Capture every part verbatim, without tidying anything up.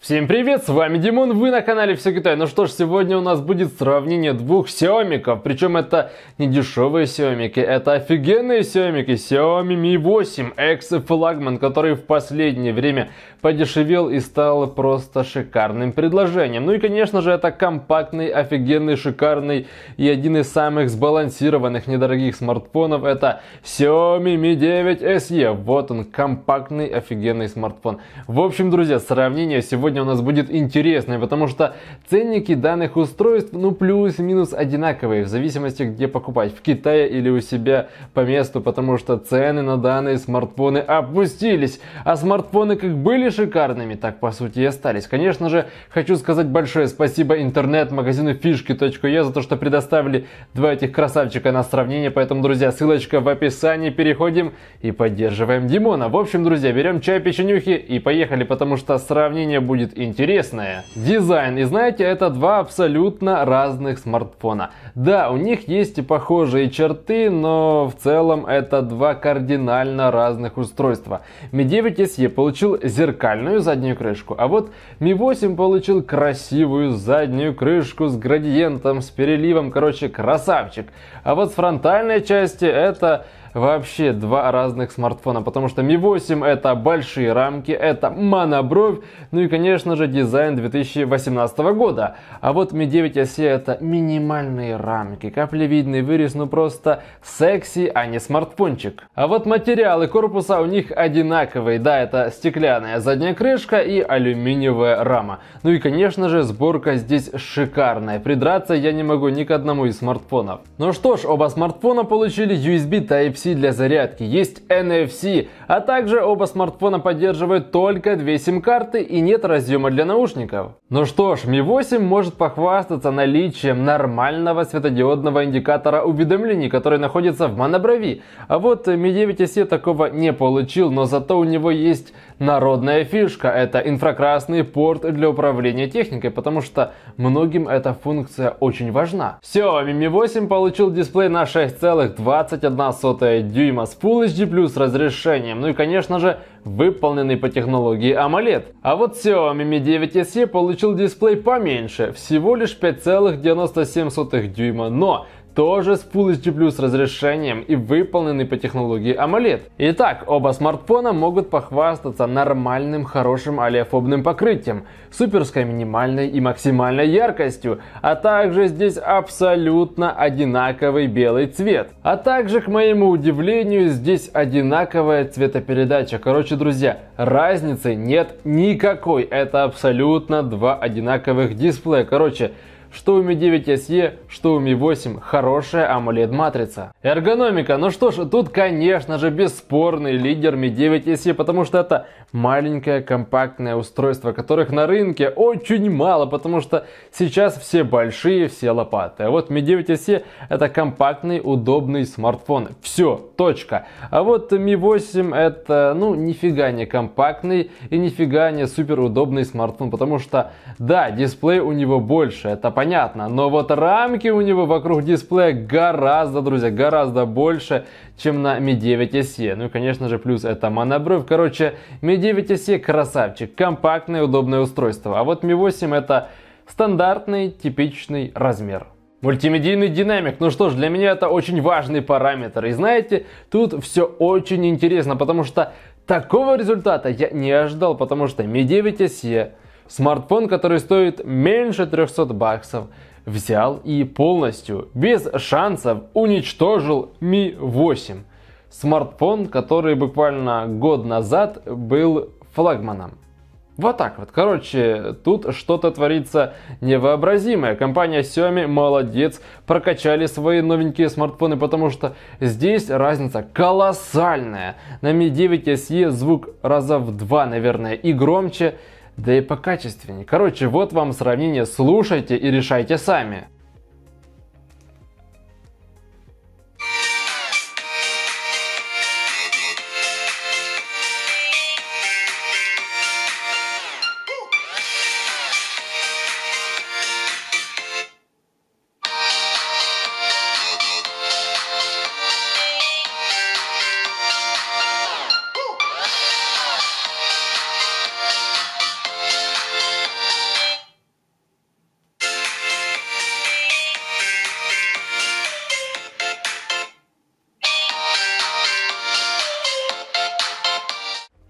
Всем привет, с вами Димон, вы на канале Все Китай. Ну что ж, сегодня у нас будет сравнение двух Xiaomi-ков, причем это не дешевые Xiaomi, это офигенные Xiaomi, Xiaomi Mi восемь экс-флагман, который в последнее время подешевел и стал просто шикарным предложением. Ну и конечно же это компактный, офигенный, шикарный и один из самых сбалансированных недорогих смартфонов, это Xiaomi Mi девять эс и. Вот он, компактный, офигенный смартфон. В общем, друзья, сравнение сегодня у нас будет интересное, потому что ценники данных устройств, ну, плюс-минус одинаковые, в зависимости, где покупать, в Китае или у себя по месту, потому что цены на данные смартфоны опустились, а смартфоны как были шикарными, так по сути и остались. Конечно же, хочу сказать большое спасибо интернет-магазину фишки точка е за то, что предоставили два этих красавчика на сравнение, поэтому, друзья, ссылочка в описании, переходим и поддерживаем Димона. В общем, друзья, берем чай, печенюхи и поехали, потому что сравнение будет будет интересное. Дизайн. И знаете, это два абсолютно разных смартфона. Да, у них есть и похожие черты, но в целом это два кардинально разных устройства. Mi девять эс и получил зеркальную заднюю крышку, а вот Mi восемь получил красивую заднюю крышку с градиентом, с переливом, короче, красавчик. А вот с фронтальной части это вообще два разных смартфона, потому что Mi восемь это большие рамки, это монобровь, ну и конечно же дизайн две тысячи восемнадцатого года. А вот Mi девять эс и это минимальные рамки, каплевидный вырез, ну просто секси, а не смартфончик. А вот материалы корпуса у них одинаковые, да, это стеклянная задняя крышка и алюминиевая рама. Ну и конечно же сборка здесь шикарная, придраться я не могу ни к одному из смартфонов. Ну что ж, оба смартфона получили ю эс би Type-C для зарядки, есть эн эф си, а также оба смартфона поддерживают только две сим-карты и нет разъема для наушников. Ну что ж, Mi восемь может похвастаться наличием нормального светодиодного индикатора уведомлений, который находится в моноброви, а вот Mi девять эс и такого не получил, но зато у него есть народная фишка, это инфракрасный порт для управления техникой, потому что многим эта функция очень важна. Xiaomi Mi восемь получил дисплей на шесть целых двадцать одна сотая дюйма с Full эйч ди плюс разрешением, ну и конечно же выполненный по технологии AMOLED. А вот Xiaomi Mi девять эс и получил дисплей поменьше, всего лишь пять целых девяносто семь сотых дюйма, но тоже с Full эйч ди плюс разрешением и выполненный по технологии AMOLED. Итак, оба смартфона могут похвастаться нормальным, хорошим олеофобным покрытием, суперской минимальной и максимальной яркостью, а также здесь абсолютно одинаковый белый цвет. А также, к моему удивлению, здесь одинаковая цветопередача. Короче, друзья, разницы нет никакой, это абсолютно два одинаковых дисплея. Короче, что у Mi девять эс и, что у Mi восемь хорошая AMOLED матрица. Эргономика. Ну что ж, тут конечно же бесспорный лидер Mi девять эс и, потому что это маленькое компактное устройство, которых на рынке очень мало, потому что сейчас все большие, все лопаты. А вот Mi девять эс и это компактный, удобный смартфон. Все, точка. А вот Mi восемь это, ну, нифига не компактный и нифига не супер удобный смартфон, потому что, да, дисплей у него больше, это понятно. Понятно, но вот рамки у него вокруг дисплея гораздо, друзья, гораздо больше, чем на Mi девять эс и. Ну и конечно же плюс это монобровь. Короче, Mi девять эс и красавчик, компактное, удобное устройство. А вот Mi восемь это стандартный, типичный размер. Мультимедийный динамик. Ну что ж, для меня это очень важный параметр. И знаете, тут все очень интересно, потому что такого результата я не ожидал, потому что Mi девять эс и, смартфон, который стоит меньше трёхсот баксов, взял и полностью, без шансов, уничтожил Mi восемь. Смартфон, который буквально год назад был флагманом. Вот так вот. Короче, тут что-то творится невообразимое. Компания Xiaomi молодец, прокачали свои новенькие смартфоны, потому что здесь разница колоссальная. На Mi девять эс и звук раза в два, наверное, и громче, да и покачественнее. Короче, вот вам сравнение, слушайте и решайте сами.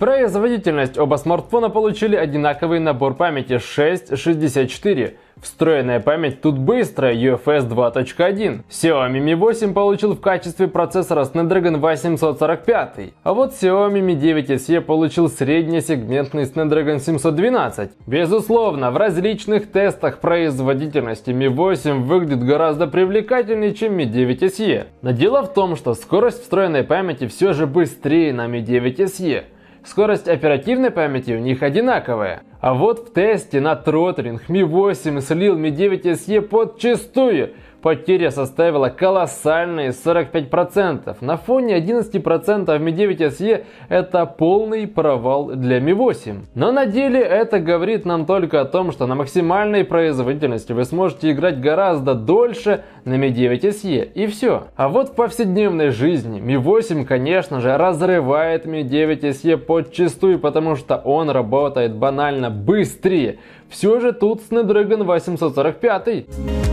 Производительность. Оба смартфона получили одинаковый набор памяти шесть шестьдесят четыре. Встроенная память тут быстрая, ю эф эс два точка один. Xiaomi ми восемь получил в качестве процессора Snapdragon восемьсот сорок пять. А вот Xiaomi ми девять эс и получил среднесегментный Snapdragon семьсот двенадцать. Безусловно, в различных тестах производительности ми восемь выглядит гораздо привлекательнее, чем ми девять эс и. Но дело в том, что скорость встроенной памяти все же быстрее на ми девять эс и. Скорость оперативной памяти у них одинаковая. А вот в тесте на Throttling ми восемь слил ми девять эс и подчистую. Потеря составила колоссальные сорок пять процентов. На фоне одиннадцати процентов ми девять эс и это полный провал для ми восемь. Но на деле это говорит нам только о том, что на максимальной производительности вы сможете играть гораздо дольше на ми девять эс и. И все. А вот в повседневной жизни ми восемь, конечно же, разрывает ми девять эс и подчистую, потому что он работает банально быстрее. Все же тут Snapdragon восемьсот сорок пять.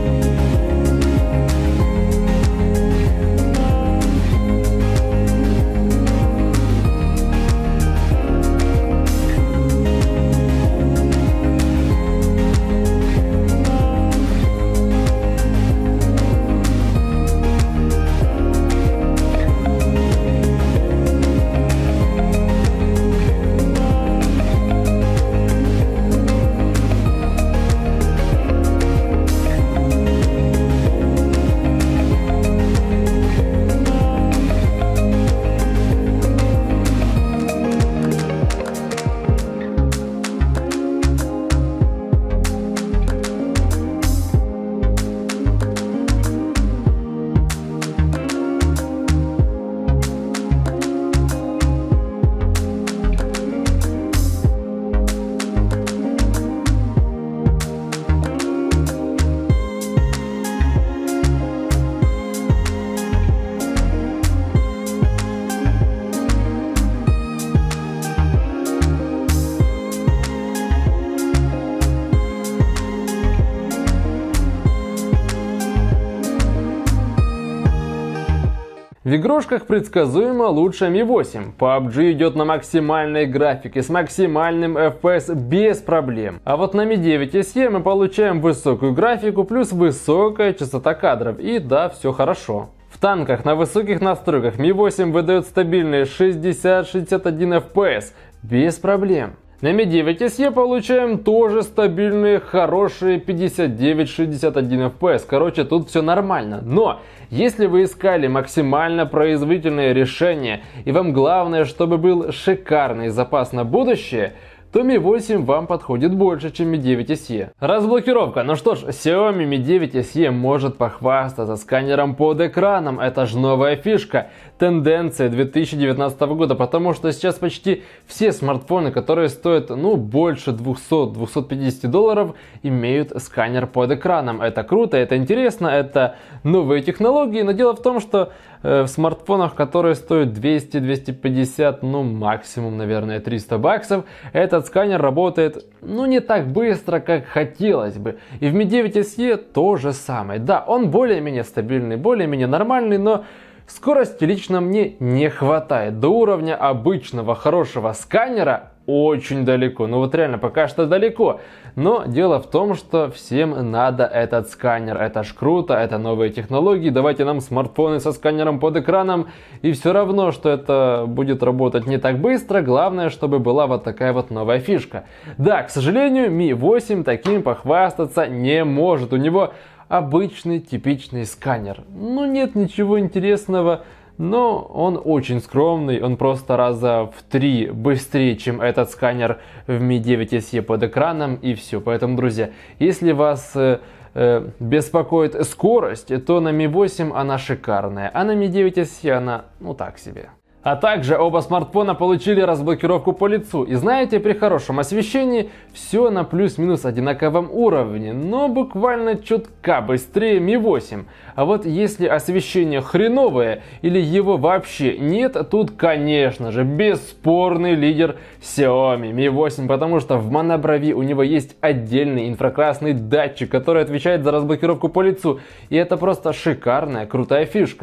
В игрушках предсказуемо лучше ми восемь. пабг идет на максимальной графике с максимальным эф пи эс без проблем. А вот на ми девять эс и мы получаем высокую графику плюс высокая частота кадров. И да, все хорошо. В танках на высоких настройках ми восемь выдает стабильные шестьдесят — шестьдесят один эф пи эс без проблем. На ми девять эс и получаем тоже стабильные, хорошие пятьдесят девять — шестьдесят один эф пи эс. Короче, тут все нормально. Но если вы искали максимально производительное решение и вам главное, чтобы был шикарный запас на будущее, то ми восемь вам подходит больше, чем ми девять эс и. Разблокировка. Ну что ж, Xiaomi ми девять эс и может похвастаться сканером под экраном. Это же новая фишка. Тенденция две тысячи девятнадцатого года, потому что сейчас почти все смартфоны, которые стоят ну больше двухсот — двухсот пятидесяти долларов, имеют сканер под экраном. Это круто, это интересно, это новые технологии, но дело в том, что э, в смартфонах, которые стоят двести — двести пятьдесят, ну максимум, наверное, триста баксов, этот сканер работает ну не так быстро, как хотелось бы. И в ми девять эс и то же самое. Да, он более-менее стабильный, более-менее нормальный, но скорости лично мне не хватает. До уровня обычного хорошего сканера очень далеко. Ну вот реально пока что далеко. Но дело в том, что всем надо этот сканер. Это ж круто, это новые технологии. Давайте нам смартфоны со сканером под экраном. И все равно, что это будет работать не так быстро. Главное, чтобы была вот такая вот новая фишка. Да, к сожалению, ми восемь таким похвастаться не может. У него обычный типичный сканер. Ну нет ничего интересного, но он очень скромный, он просто раза в три быстрее, чем этот сканер в ми девять эс и под экраном, и все. Поэтому, друзья, если вас э, э, беспокоит скорость, то на ми восемь она шикарная, а на ми девять эс и она ну так себе. А также оба смартфона получили разблокировку по лицу. И знаете, при хорошем освещении все на плюс-минус одинаковом уровне, но буквально чутка быстрее ми восемь. А вот если освещение хреновое или его вообще нет, тут, конечно же, бесспорный лидер Xiaomi ми восемь, потому что в моноброви у него есть отдельный инфракрасный датчик, который отвечает за разблокировку по лицу. И это просто шикарная, крутая фишка.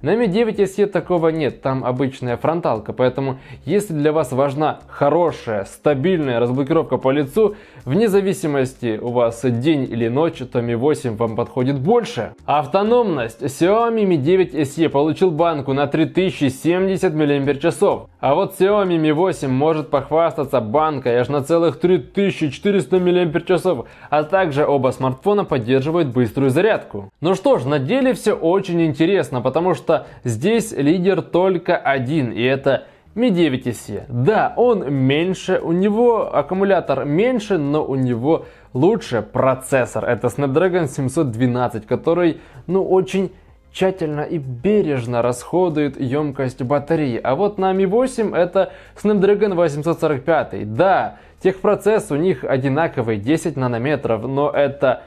На ми девять эс и такого нет, там обычная фронталка, поэтому если для вас важна хорошая, стабильная разблокировка по лицу, вне зависимости у вас день или ночь, то ми восемь вам подходит больше. Автономность. Xiaomi ми девять эс и получил банку на три тысячи семьдесят мАч, а вот Xiaomi ми восемь может похвастаться банкой аж на целых три тысячи четыреста мАч, а также оба смартфона поддерживают быструю зарядку. Ну что ж, на деле все очень интересно, потому что здесь лидер только один, и это ми девять эс и. Да, он меньше, у него аккумулятор меньше, но у него лучше процессор. Это Snapdragon семьсот двенадцать, который, ну, очень тщательно и бережно расходует емкость батареи. А вот на ми восемь это Snapdragon восемьсот сорок пять. Да, техпроцесс у них одинаковый, десять нанометров, но это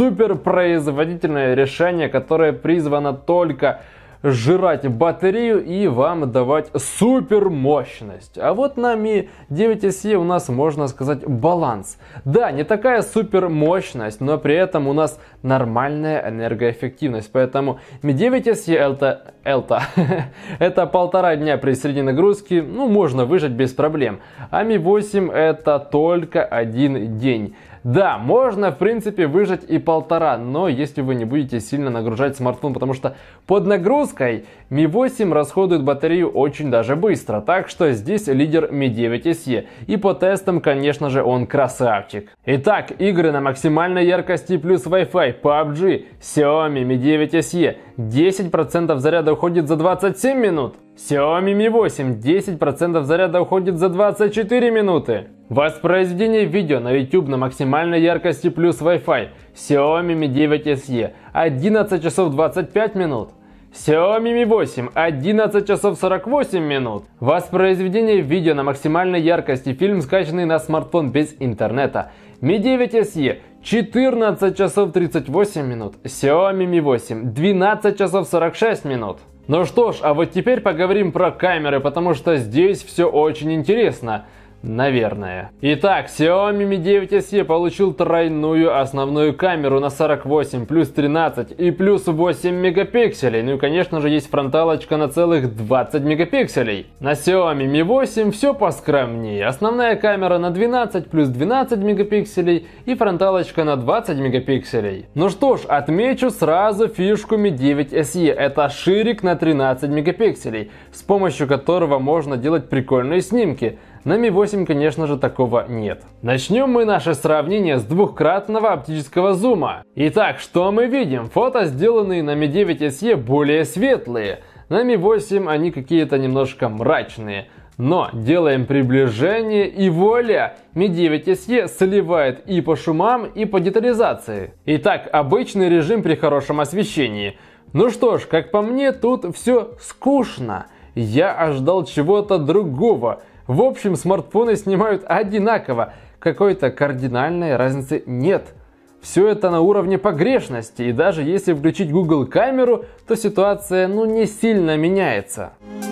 суперпроизводительное решение, которое призвано только сжирать батарею и вам давать супер мощность. А вот на ми девять эс и у нас, можно сказать, баланс. Да, не такая супер мощность, но при этом у нас нормальная энергоэффективность. Поэтому ми девять эс и это, это, это полтора дня при средней нагрузке, ну, можно выжить без проблем. А ми восемь это только один день. Да, можно в принципе выжать и полтора, но если вы не будете сильно нагружать смартфон, потому что под нагрузкой ми восемь расходует батарею очень даже быстро, так что здесь лидер ми девять эс и, и по тестам, конечно же, он красавчик. Итак, игры на максимальной яркости плюс Wi-Fi, пабг, Xiaomi ми девять эс и, десять процентов заряда уходит за двадцать семь минут. Xiaomi ми восемь, десять процентов заряда уходит за двадцать четыре минуты. Воспроизведение видео на YouTube на максимальной яркости плюс Wi-Fi. Xiaomi ми девять эс и, одиннадцать часов двадцать пять минут. Xiaomi ми восемь, одиннадцать часов сорок восемь минут. Воспроизведение видео на максимальной яркости, фильм, скачанный на смартфон без интернета. ми девять эс и, четырнадцать часов тридцать восемь минут. Xiaomi ми восемь, двенадцать часов сорок шесть минут. Ну что ж, а вот теперь поговорим про камеры, потому что здесь все очень интересно. Наверное. Итак, Xiaomi ми девять эс и получил тройную основную камеру на сорок восемь, плюс тринадцать и плюс восемь мегапикселей. Ну и конечно же есть фронталочка на целых двадцать мегапикселей. На Xiaomi ми восемь все поскромнее. Основная камера на двенадцать плюс двенадцать мегапикселей и фронталочка на двадцать мегапикселей. Ну что ж, отмечу сразу фишку ми девять эс и. Это ширик на тринадцать мегапикселей, с помощью которого можно делать прикольные снимки. На ми восемь, конечно же, такого нет. Начнем мы наше сравнение с двухкратного оптического зума. Итак, что мы видим? Фото, сделанные на ми девять эс и, более светлые. На ми восемь они какие-то немножко мрачные. Но делаем приближение и вуаля! ми девять эс и сливает и по шумам, и по детализации. Итак, обычный режим при хорошем освещении. Ну что ж, как по мне, тут все скучно. Я ожидал чего-то другого. В общем, смартфоны снимают одинаково, какой-то кардинальной разницы нет. Все это на уровне погрешности, и даже если включить Google камеру, то ситуация, ну, не сильно меняется.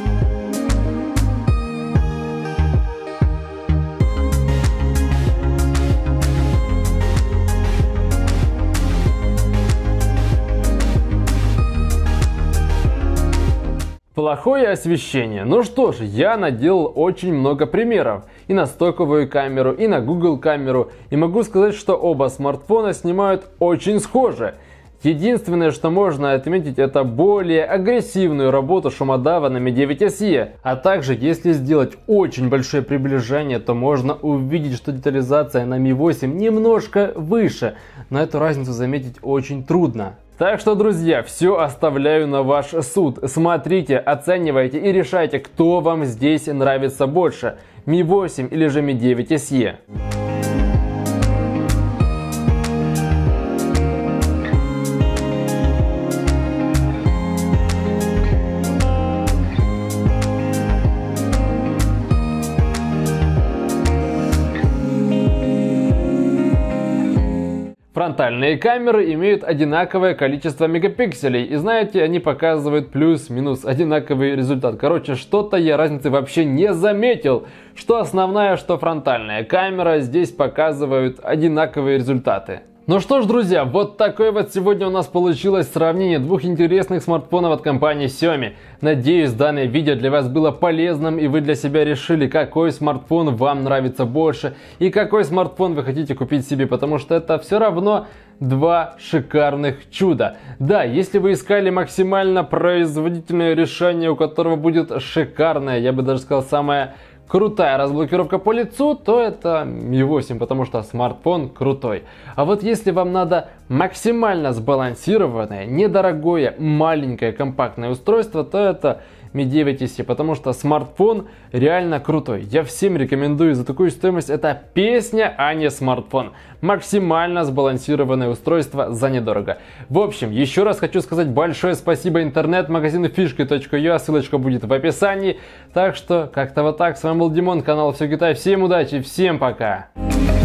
Плохое освещение. Ну что ж, я наделал очень много примеров. И на стоковую камеру, и на Google камеру. И могу сказать, что оба смартфона снимают очень схоже. Единственное, что можно отметить, это более агрессивную работу шумодава на ми девять эс и. А также, если сделать очень большое приближение, то можно увидеть, что детализация на ми восемь немножко выше. Но эту разницу заметить очень трудно. Так что, друзья, все оставляю на ваш суд. Смотрите, оценивайте и решайте, кто вам здесь нравится больше. ми восемь или же ми девять эс и. Фронтальные камеры имеют одинаковое количество мегапикселей, и знаете, они показывают плюс-минус одинаковый результат. Короче, что-то я разницы вообще не заметил. Что основная, что фронтальная камера здесь показывают одинаковые результаты. Ну что ж, друзья, вот такое вот сегодня у нас получилось сравнение двух интересных смартфонов от компании Xiaomi. Надеюсь, данное видео для вас было полезным и вы для себя решили, какой смартфон вам нравится больше и какой смартфон вы хотите купить себе, потому что это все равно два шикарных чуда. Да, если вы искали максимально производительное решение, у которого будет шикарное, я бы даже сказал, самое крутая разблокировка по лицу, то это ми восемь, потому что смартфон крутой. А вот если вам надо максимально сбалансированное, недорогое, маленькое, компактное устройство, то это ми девять и си, потому что смартфон реально крутой. Я всем рекомендую за такую стоимость. Это песня, а не смартфон. Максимально сбалансированное устройство за недорого. В общем, еще раз хочу сказать большое спасибо интернет-магазину фишки точка ю а, ссылочка будет в описании. Так что, как-то вот так. С вами был Димон, канал Все Китай. Всем удачи, всем пока!